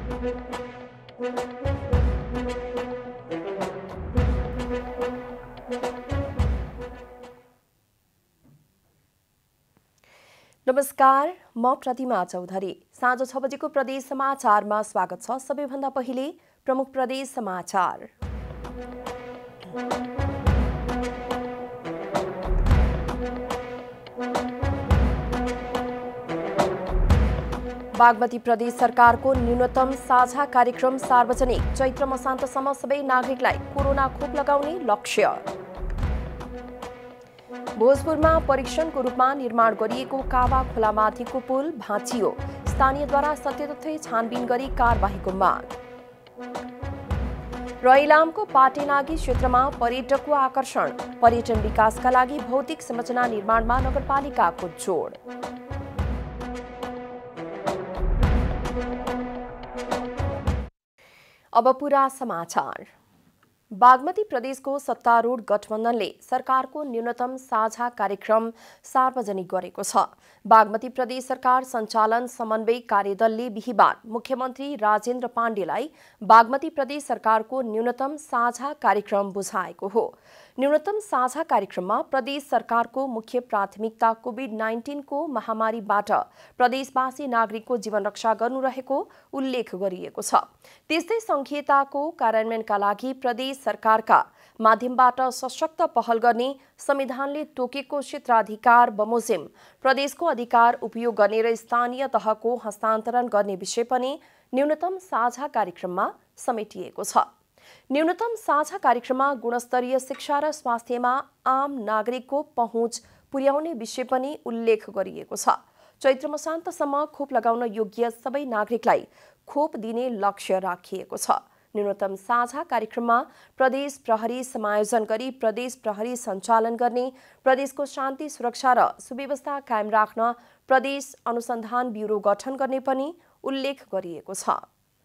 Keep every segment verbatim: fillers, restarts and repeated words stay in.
नमस्कार, म प्रतिमा चौधरी। साँझ छ बजेको प्रदेश समाचारमा स्वागत छ। सबैभन्दा पहिले प्रमुख प्रदेश समाचार। बागमती प्रदेश सरकारको न्यूनतम साझा कार्यक्रम सार्वजनिक। चैत्र मसान्तसम्म सबै नागरिकलाई कोरोना खोप लगाउने लक्ष्य। भोजपुरमा परीक्षणको रूपमा निर्माण गरिएको कावा खोलामाथिको पुल भाँचियो। स्थानीयद्वारा सत्यतथ्य छानबिन गरी कारबाहीको माग। र इलामको पाटेनागी क्षेत्रमा पर्यटकको आकर्षण। पर्यटन विकासका लागि भौतिक संरचना निर्माणमा नगरपालिकाको जोड। अब पूरा समाचार। बागमती प्रदेशको सत्तारूढ गठबन्धनले सरकारको न्यूनतम साझा कार्यक्रम सार्वजनिक गरेको छ। बागमती प्रदेश सरकार सञ्चालन समन्वय कार्यदलले बिहिबार मुख्यमन्त्री राजेन्द्र पाण्डेलाई बागमती प्रदेश सरकारको न्यूनतम साझा कार्यक्रम बुझाएको हो। न्यूनतम साझा कार्यक्रममा प्रदेश सरकारको मुख्य प्राथमिकता कोभिड नाइन्टिनको महामारीबाट प्रदेशवासी नागरिकको जीवन रक्षा गर्नु रहेको उल्लेख गरिएको छ। त्यस्तै संघीयताको कार्यान्वयनका लागि प्रदेश सरकारका माध्यमबाट सशक्त पहल गर्ने, संविधानले तोकेको क्षेत्राधिकार बमोजिम प्रदेशको अधिकार उपयोग गर्ने र स्थानीय तहको हस्तान्तरण गर्ने विषय पनि न्यूनतम साझा कार्यक्रममा समेटिएको छ। न्यूनतम साझा कार्यक्रममा गुणस्तरीय शिक्षा र स्वास्थ्यमा आम नागरिकको पहुँच पुर्याउने विषय पनि उल्लेख गरिएको छ। चैत्र मसान्तसम्म खोप लगाउन योग्य सबै नागरिकलाई खोप दिने लक्ष्य राखिएको छ। न्यूनतम साझा कार्यक्रममा प्रदेश प्रहरी समायोजन गरी प्रदेश प्रहरी सञ्चालन गर्ने, प्रदेशको शान्ति सुरक्षा र सुव्यवस्था कायम राख्न प्रदेश अनुसन्धान ब्युरो गठन गर्ने पनि उल्लेख गरिएको छ।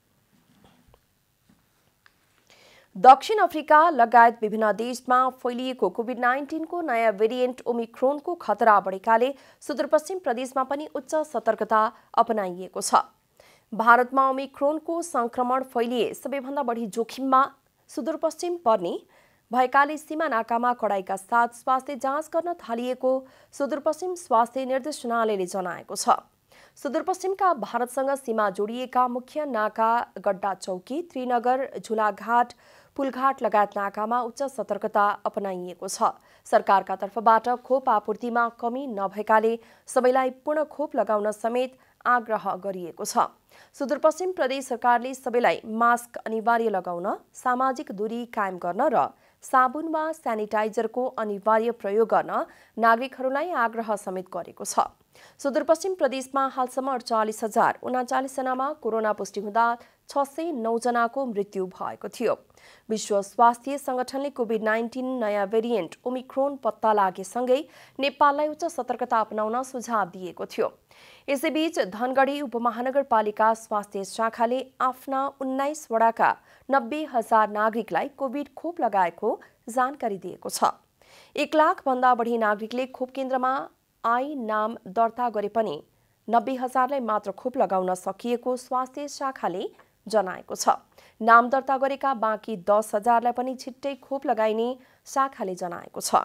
दक्षिण अफ्रिका लगायत विभिन्न देशमा फैलिएको कोभिड नाइन्टिनको नयाँ भेरिएन्ट ओमिक्रोनको खतरा बढेकाले सुदूरपश्चिम प्रदेशमा पनि उच्च सतर्कता अपनाइएको छ। भारतमा ओमिक्रोनको संक्रमण फैलिए सबैभन्दा बढी जोखिममा सुदूरपश्चिम पर्ने भएकाले सीमा नाकामा कडाइका साथ स्वास्थ्य जाँच गर्न थालिएको सुदूरपश्चिम स्वास्थ्य निर्देशनालयले जनाएको छ। सुदूरपश्चिमका भारतसँग सीमा जोडिएका मुख्य नाका गड्डा चौकी, त्रिनगर, झुलाघाट, पुलघाट लगायत नाकामा उच्च सतर्कता अपनाइएको छ। सरकारका तर्फबाट खोप आपूर्तिमा कमी नभएकाले सबैलाई पूर्ण खोप लगाउन समेत आग्रह गरिएको छ। सुदूरपश्चिम प्रदेश सरकारले सबैलाई मास्क अनिवार्य लगाउन, सामाजिक दूरी कायम गर्न र साबुन वा सेनिटाइजरको अनिवार्य प्रयोग गर्न नागरिकहरूलाई आग्रह समेत गरेको छ। सुदूरपश्चिम प्रदेशमा हालसम्म अडचालिस हजार उनाचालिस जनामा कोरोना पुष्टि हुँदा छ सय नौ जनाको मृत्यु भएको थियो। विश्व स्वास्थ्य संगठनले कोभिड नाइन्टिन नयाँ भेरिएन्ट ओमिक्रोन पत्ता लागेसँगै नेपाललाई उच्च सतर्कता अपनाउन सुझाव दिएको थियो। यसैबीच धनगढी उपमहानगरपालिका स्वास्थ्य शाखाले आफ्ना उन्नाइस वडाका नब्बे हजार नागरिकलाई कोभिड खोप लगाएको जानकारी दिएको छ। एक लाख भन्दा बढी नागरिकले खोप केन्द्रमा आई नाम दर्ता गरे पनि नब्बे हजारलाई मात्र खोप लगाउन सकिएको स्वास्थ्य शाखाले जनाएको छ। नाम दर्ता गरेका बाँकी दस हजारलाई पनि छिट्टै खोप लगाइने शाखाले जनाएको छ।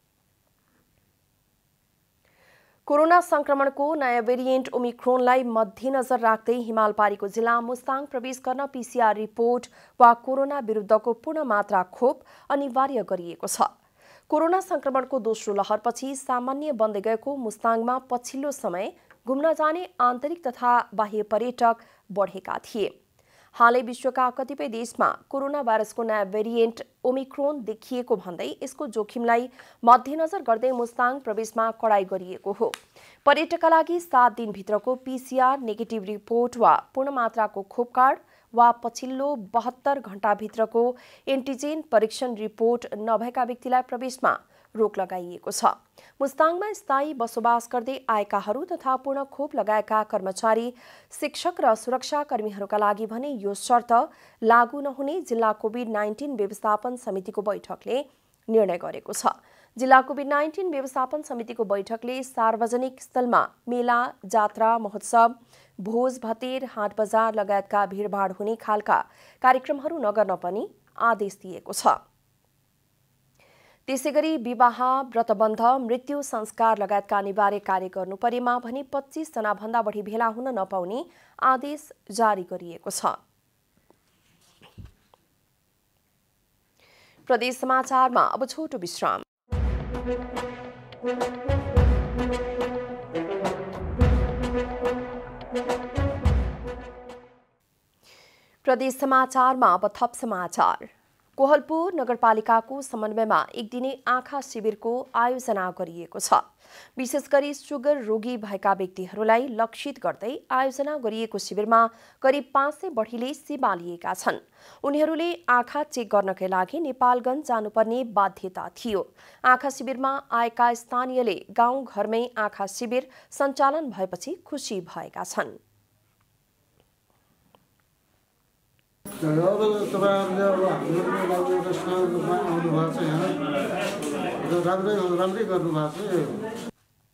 कोरोना संक्रमणको नयाँ भेरिएन्ट ओमिक्रोनलाई मध्यनजर राख्दै हिमालपारीको जिल्ला मुस्ताङ प्रवेश गर्न पीसीआर रिपोर्ट वा कोरोना विरुद्धको पूर्ण मात्रा खोप अनिवार्य गरिएको छ। कोरोना संक्रमणको दोस्रो लहरपछि सामान्य बन्दै गएको मुस्ताङमा पछिल्लो समय घुम्न जाने आन्तरिक तथा बाह्य पर्यटक बढेका थिए। हालै विश्वका कतिपय देशमा कोरोना भाइरसको नयाँ भेरिएन्ट ओमिक्रोन देखिएको भन्दै यसको जोखिमलाई मध्यनजर गर्दै मुस्ताङ प्रवेशमा कडाई गरिएको हो। पर्यटकका लागि सात दिनभित्रको पीसीआर नेगेटिभ रिपोर्ट वा पूर्ण मात्राको खोप कार्ड वा पछिल्लो बहत्तर घण्टाभित्रको एन्टिजेन परीक्षण रिपोर्ट नभएका व्यक्तिलाई प्रवेशमा रोक लगाइएको छ। मुस्ताङमा स्थायी बसोबास गर्दै आएकाहरू तथा पूर्ण खोप लगाएका कर्मचारी, शिक्षक र सुरक्षा कर्मीहरूका लागि भने यो शर्त लागू नहुने जिल्ला कोभिड नाइन्टिन व्यवस्थापन समितिको बैठकले निर्णय गरेको छ। जिल्ला कोभिड नाइन्टिन व्यवस्थापन समितिको बैठकले सार्वजनिक स्थलमा मेला, जात्रा, महोत्सव, भोज भतेर हाट बजार लगायतका भिडभाड हुने खालका कार्यक्रमहरू नगर्न पनि आदेश दिएको छ। त्यसैगरी विवाह, व्रतबन्ध, मृत्यु संस्कार लगायतका अनिवार्य कार्य गर्नुपरेमा भने पच्चीस जना भन्दा बढी भेला हुन नपाउने आदेश जारी गरिएको छ। प्रदेश समाचारमा अब छोटो विश्राम। प्रदेश समाचारमा अब थप समाचार। कोहलपुर नगरपालिकाको समन्वयमा एक दिने आँखा शिविरको आयोजना गरिएको छ। विशेष गरी सुगर रोगी भएका व्यक्तिहरूलाई लक्षित गर्दै आयोजना गरिएको शिविरमा करिब पाँच सय बढीले सेवा लिएका छन्। उनीहरूले आँखा चेक गर्नकै लागि नेपालगञ्ज जानुपर्ने बाध्यता थियो। आँखा शिविरमा आएका स्थानीयले गाउँ घरमै आँखा शिविर सञ्चालन भएपछि खुसी भएका छन्। अब तपाईँहरूले अब हाम्रो लागि एउटा सहयोग रूपमा आउनु भएको छ। यहाँ राम्रै राम्रै गर्नुभएको छ।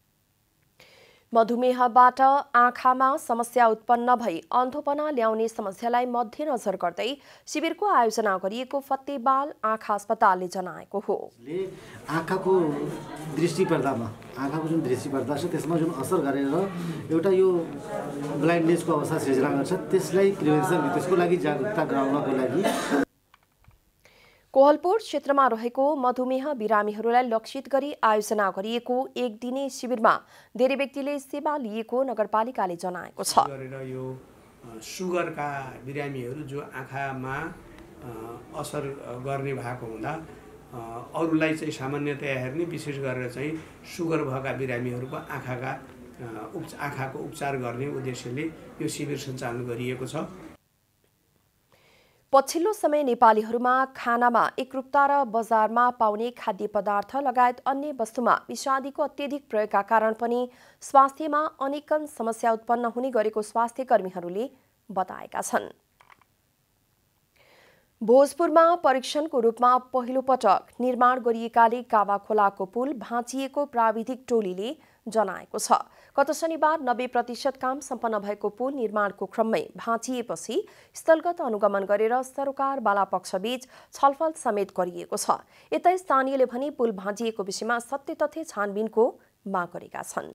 मधुमेहबाट आँखामा समस्या उत्पन्न भई अन्धोपना ल्याउने समस्यालाई मध्यनजर गर्दै शिविरको आयोजना गरिएको फतेबाल आँखा अस्पतालले जनाएको हो। आँखाको दृष्टिपर्दामा आँखाको जुन दृष्टिपर्दा छ त्यसमा जुन असर गरेर एउटा यो ब्लाइन्डनेसको अवस्था सिर्जना गर्छ, त्यसलाई प्रिभेन्सन त्यसको लागि जागरुकता गराउनको लागि कोहलपुर क्षेत्रमा रहेको मधुमेह बिरामीहरूलाई लक्षित गरी आयोजना गरिएको एक दिने शिविरमा धेरै व्यक्तिले सेवा लिएको नगरपालिकाले जनाएको छ। यो सुगरका बिरामीहरू जो आँखामा असर गर्ने भएको हुँदा अरूलाई चाहिँ सामान्यतया हेर्ने, विशेष गरेर चाहिँ सुगर भएका बिरामीहरूको आँखाका आँखाको उपचार गर्ने उद्देश्यले यो शिविर सञ्चालन गरिएको छ। पछिल्लो समय नेपालीहरूमा खानामा एकरूपता र बजारमा पाउने खाद्य पदार्थ लगायत अन्य वस्तुमा विषादीको अत्यधिक प्रयोगका कारण पनि स्वास्थ्यमा अनेकन समस्या उत्पन्न हुने गरेको स्वास्थ्य कर्मीहरूले बताएका छन्। भोजपुरमा परीक्षणको रूपमा पहिलो पटक निर्माण गरिएकाले कावा खोलाको पुल भाँचिएको प्राविधिक टोलीले जनाएको छ। गत शनिबार नब्बे प्रतिशत काम सम्पन्न भएको पुल निर्माणको क्रममै भाँचिएपछि स्थलगत अनुगमन गरेर सरकारवाला पक्षबीच छलफल समेत गरिएको छ। यता स्थानीयले भने पुल भाँचिएको विषयमा सत्य तथ्य छानबिनको माग गरेका छन्।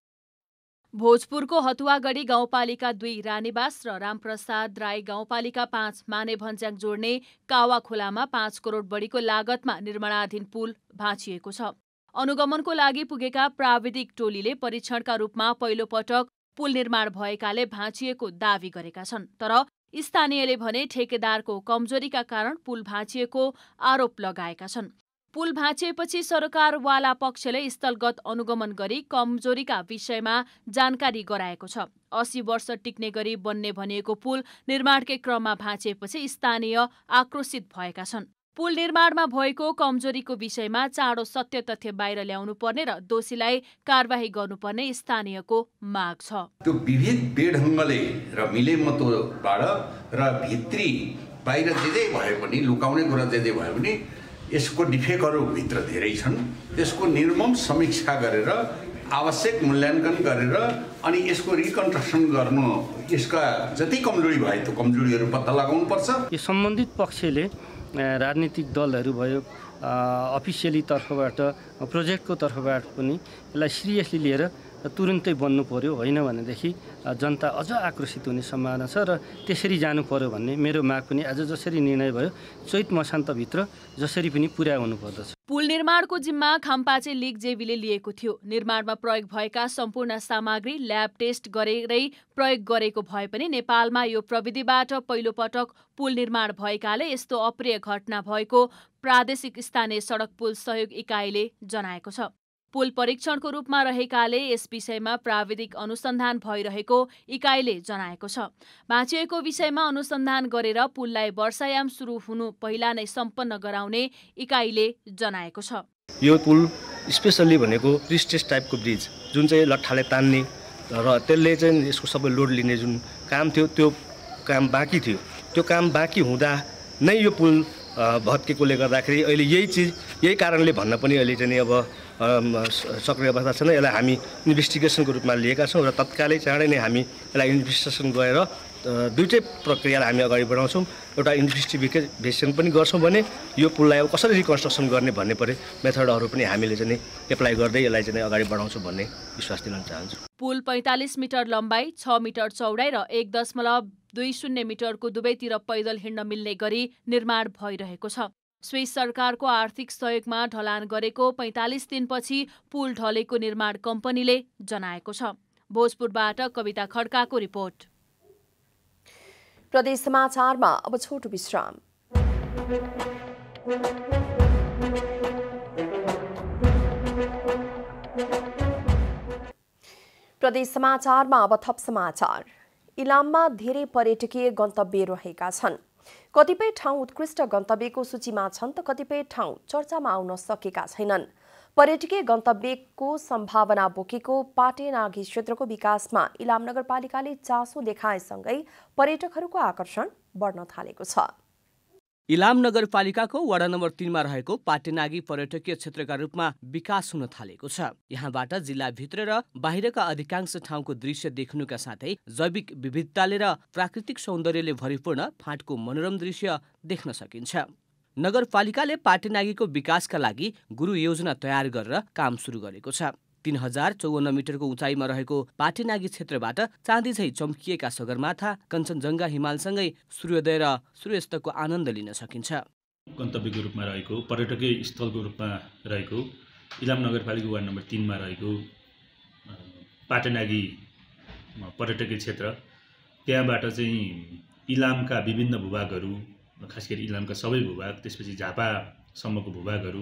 भोजपुरको हतुवागढी गाउँपालिका दुई रानीबास र रामप्रसाद राई गाउँपालिका पाँच माने भन्ज्याङ जोड्ने कावा खोलामा पाँच करोड बढीको लागतमा निर्माणाधीन पुल भाँचिएको छ। अनुगमनको लागि पुगेका प्राविधिक टोलीले परीक्षणका रूपमा पहिलो पटक पुल निर्माण भएकाले भाँचिएको दावी गरेका छन्। तर स्थानीयले भने ठेकेदारको कमजोरीका कारण पुल भाँचिएको आरोप लगाएका छन्। पुल भाँचिएपछि सरकारवाला पक्षले स्थलगत अनुगमन गरी कमजोरीका विषयमा जानकारी गराएको छ। अस्सी वर्ष टिक्ने गरी बन्ने भनिएको पुल निर्माणकै क्रममा भाँचिएपछि स्थानीय आक्रोशित भएका छन्। पुल निर्माणमा भएको कमजोरीको विषयमा चाँडो सत्य तथ्य बाहिर ल्याउनु पर्ने र दोषीलाई कारबाही गर्नुपर्ने स्थानीयको माग छ। त्यो विविध बेढङ्गले र मिलेमतोबाट र भित्री बाहिर जे जे भए पनि लुकाउने कुरा जे जे भए पनि यसको डिफेक्टहरू भित्र धेरै छन्। त्यसको निर्मम समीक्षा गरेर आवश्यक मूल्याङ्कन गरेर अनि यसको रिकन्स्ट्रक्सन गर्नु, यसका जति कमजोरी भए त्यो कमजोरीहरू पत्ता लगाउनुपर्छ। यो सम्बन्धित पक्षले राजनीतिक दलहरू भयो, अफिसियली तर्फबाट प्रोजेक्टको तर्फबाट पनि यसलाई सिरियसली लिएर तुरुन्तै बन्नु पर्यो, होइन भनेदेखि जनता अझ आक्रोशित हुने सम्भावना छ र त्यसरी जानु पर्यो भन्ने मेरो माग पनि आज जसरी निर्णय भयो चैत मसान्तभित्र जसरी पनि पुरा हुनुपर्दछ। पुल निर्माणको जिम्मा खाम्पाचे लिग जेबीले लिएको थियो। निर्माणमा प्रयोग भएका सम्पूर्ण सामग्री ल्याब टेस्ट गरेरै प्रयोग गरेको भए पनि नेपालमा यो प्रविधिबाट पहिलो पटक पुल निर्माण भएकाले यस्तो अप्रिय घटना भएको प्रादेशिक स्थानीय सडक पुल सहयोग इकाइले जनाएको छ। पुल परीक्षणको रूपमा रहेकाले यस विषयमा प्राविधिक अनुसन्धान भइरहेको इकाइले जनाएको छ। भाँचिएको विषयमा अनुसन्धान गरेर पुललाई वर्षायाम सुरु हुनु पहिला नै सम्पन्न गराउने इकाइले जनाएको छ। यो पुल स्पेसल्ली भनेको रिस्टेस टाइपको ब्रिज जुन चाहिँ लट्ठाले तान्ने र त्यसले चाहिँ यसको सबै लोड लिने जुन काम थियो त्यो काम बाँकी थियो। त्यो काम बाँकी हुँदा नै यो पुल भत्केकोले गर्दाखेरि अहिले यही चिज यही कारणले भन्न पनि अहिले चाहिँ अब सक्रिय अवस्था छैन। यसलाई हामी इन्भेस्टिगेसनको रूपमा लिएका छौँ र तत्कालै चाँडै नै हामी यसलाई इन्भेस्टिगेसन गएर दुईटै प्रक्रियालाई हामी अगाडि बढाउँछौँ। एउटा इन्भेस्टिगेसन पनि गर्छौँ भने यो पुललाई अब कसरी रिकन्स्ट्रक्सन गर्ने भन्ने परे मेथडहरू पनि हामीले चाहिँ एप्लाई गर्दै यसलाई चाहिँ अगाडि बढाउँछौँ भन्ने विश्वास दिन चाहन्छु। पुल पैँतालिस मिटर लम्बाइ, छ मिटर चौडाइ र एक दशमलव दुई शून्य मिटरको दुवैतिर पैदल हिँड्न मिल्ने गरी निर्माण भइरहेको छ। स्विस सरकारको आर्थिक सहयोगमा ढलान गरेको पैँतालिस दिनपछि पुल ढलेको निर्माण कम्पनीले जनाएको छ। भोजपुरबाट कविता खड्काको रिपोर्ट। प्रदेश समाचारमा अब छोटो विश्राम। प्रदेश समाचारमा अब थप समाचार। इलाममा धेरै पर्यटकीय गन्तव्य रहेका छन्। कतिपय ठाउँ उत्कृष्ट गन्तव्यको सूचीमा छन् त कतिपय ठाउँ चर्चामा आउन सकेका छैनन्। पर्यटकीय गन्तव्यको सम्भावना बोकेको पाटेनागी क्षेत्रको विकासमा इलाम नगरपालिकाले चासो देखाएसँगै पर्यटकहरूको आकर्षण बढ्न थालेको छ। इलाम नगरपालिकाको वडा नम्बर तीनमा रहेको पाटेनागी पर्यटकीय क्षेत्रका रूपमा विकास हुन थालेको छ। यहाँबाट जिल्लाभित्र र बाहिरका अधिकांश ठाउँको दृश्य देख्नुका साथै जैविक विविधताले र प्राकृतिक सौन्दर्यले भरिपूर्ण फाँटको मनोरम दृश्य देख्न सकिन्छ। नगरपालिकाले पाटेनागीको विकासका लागि गुरु योजना तयार गरेर काम सुरु गरेको छ। तीन हजार चौवन्न मिटरको उचाइमा रहेको पाटेनागी क्षेत्रबाट चाँदी झै चम्किएका सगरमाथा, कञ्चनजङ्घा हिमालसँगै सूर्योदय र सूर्यास्तको आनन्द लिन सकिन्छ। गन्तव्यको रूपमा रहेको पर्यटकीय स्थलको रूपमा रहेको इलाम नगरपालिका वार्ड नम्बर तीनमा रहेको पाटेनागी पर्यटकीय क्षेत्र, त्यहाँबाट चाहिँ इलामका विभिन्न भूभागहरू, खास गरी इलामका सबै भूभाग, त्यसपछि झापासम्मको भूभागहरू,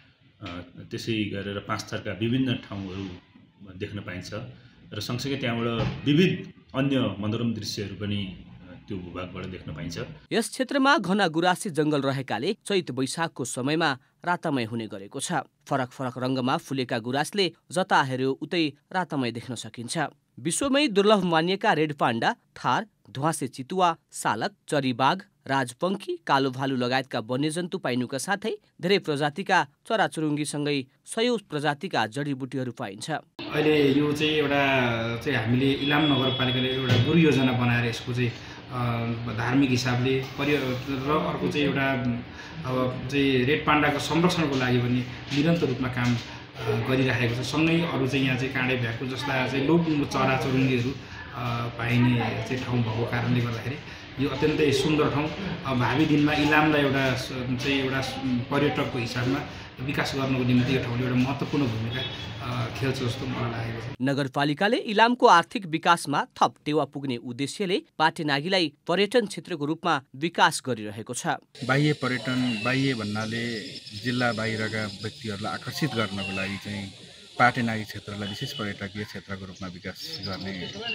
त्यसै गरेर पाँच थरका विभिन्न ठाउँहरू देख्न पाइन्छ र सँगसँगै त्यहाँबाट विविध अन्य मनोरम दृश्यहरू पनि त्यो भूभागबाट देख्न पाइन्छ। यस क्षेत्रमा घना गुराँसी जङ्गल रहेकाले चैत वैशाखको समयमा रातमय हुने गरेको छ। फरक फरक रङ्गमा फुलेका गुराँसले जता हेर्यो उतै रातमय देख्न सकिन्छ। विश्वमै दुर्लभ मानिएका रेड पाण्डा, थार, ध्वाँसे चितुवा, सालक, चरीबाघ, राजपङ्खी, कालो भालु लगायतका वन्यजन्तु पाइनुका साथै धेरै प्रजातिका चराचुरुङ्गीसँगै सयौं प्रजातिका जडीबुटीहरू पाइन्छ। अहिले यो चाहिँ एउटा चाहिँ हामीले इलाम नगरपालिकाले एउटा गुरु योजना बनाएर यसको चाहिँ धार्मिक हिसाबले पर्य र अर्को चाहिँ एउटा अब चाहिँ रेड पाण्डाको संरक्षणको लागि पनि निरन्तर रूपमा काम गरिरहेको छ। सँगै अरू चाहिँ यहाँ चाहिँ काँडे भ्याएको जस्ता चाहिँ लोप चराचुरुङ्गीहरू पाइने चाहिँ ठाउँ भएको कारणले गर्दाखेरि यो अत्यन्तै सुन्दर ठाउँ। भावी दिनमा इलामलाई एउटा चाहिँ एउटा पर्यटकको हिसाबमा विकास गर्नको निम्ति यो ठाउँले एउटा महत्त्वपूर्ण भूमिका खेल्छ जस्तो मलाई लागेको छ। नगरपालिकाले इलामको आर्थिक विकासमा थप टेवा पुग्ने उद्देश्यले पाटेनागीलाई पर्यटन क्षेत्रको रूपमा विकास गरिरहेको छ। बाह्य पर्यटन, बाह्य भन्नाले जिल्ला बाहिरका व्यक्तिहरूलाई आकर्षित गर्नको लागि चाहिँ पाटेनागी क्षेत्रलाई विशेष पर्यटकीय क्षेत्रको रूपमा विकास गर्ने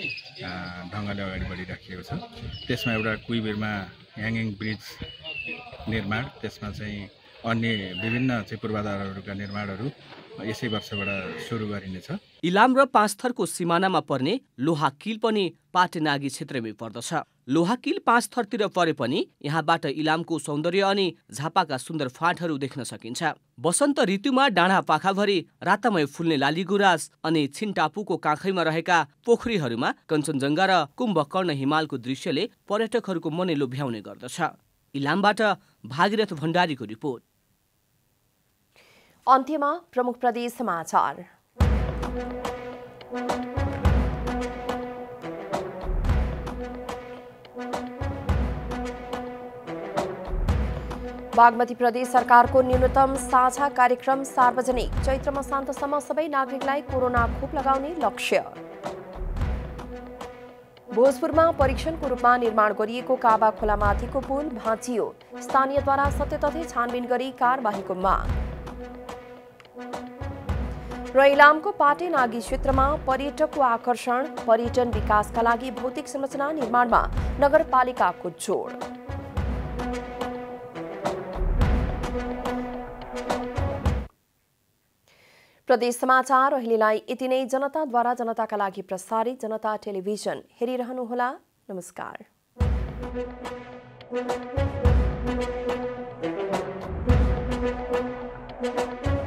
ढङ्गले अगाडि बढिराखिएको छ। त्यसमा एउटा कुइबेरमा ह्याङ्गिङ ब्रिज निर्माण, त्यसमा चाहिँ अन्य विभिन्न चाहिँ पूर्वाधारहरूका निर्माणहरू यसै वर्षबाट सुरु गरिनेछ। इलाम र पाँचथरको सिमानामा पर्ने लोहाकिल पनि पाटेनागी क्षेत्रमै पर्दछ। लोहाकिल पाँच थरतिर परे पनि यहाँबाट इलामको सौन्दर्य अनि झापाका सुन्दर फाँटहरू देख्न सकिन्छ। वसन्त ऋतुमा डाँडा पाखाभरि रातमय फुल्ने लालीगुराँस अनि छिनटापुको काखैमा रहेका पोखरीहरूमा कञ्चनजङ्घा र कुम्भकर्ण हिमालको दृश्यले पर्यटकहरूको मनै लोभ्याउने गर्दछ। इलामबाट भागीरथ भण्डारीको रिपोर्ट। अन्त्यमा प्रमुख प्रदेश समाचार। बागमती प्रदेश सरकारको न्यूनतम साझा कार्यक्रम सार्वजनिक, चैत्र मसान्तसम्म सबै नागरिकलाई कोरोना खोप लगाउने लक्ष्य। भोजपुरमा परीक्षणको रूपमा निर्माण गरिएको काबा खोलामाथिको पुल भाँचियो, स्थानीयद्वारा सत्य तथ्य छानबिन गरी कारबाहीको माग। र इलामको पाटेनागी क्षेत्रमा पर्यटकको आकर्षण, पर्यटन विकासका लागि भौतिक संरचना निर्माणमा नगरपालिकाको जोड। प्रदेश समाचार अहिलेलाई यति नै। जनताद्वारा जनताका लागि प्रसारित जनता टेलिभिजन हेरिरहनुहोला। नमस्कार।